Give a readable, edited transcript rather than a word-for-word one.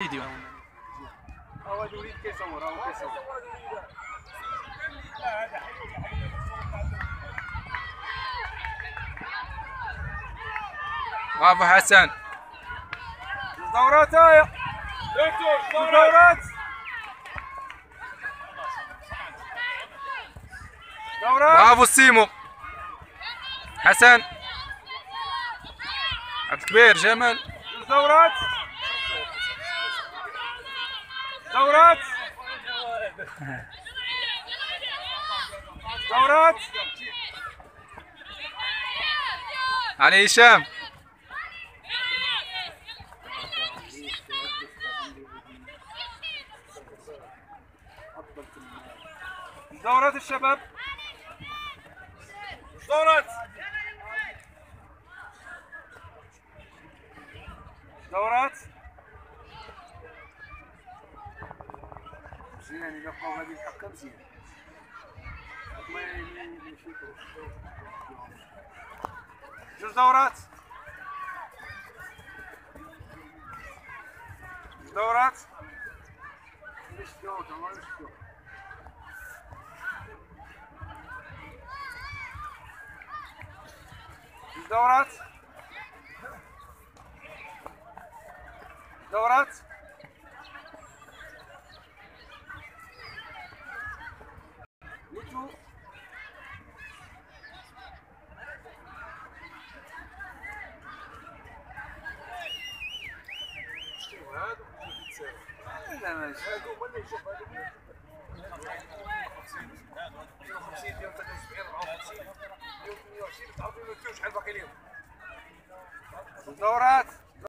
فيديو. هو هذا وليد كيصور، هو كيصور. برافو حسن. دورات هايا دورات دورات. برافو سيمو. حسن عبد الكبير جمال. دورات دورات دورات. علي هشام. دورات الشباب دورات دورات. مزيان إلا بقاو غادي الحق مزيان. جوج دورات دورات. دورات دورات. لا ماشي هادو هما اللي يشوف هادو 50 ديال 73 54 120 تعرفوا شحال باقي لهم. دورات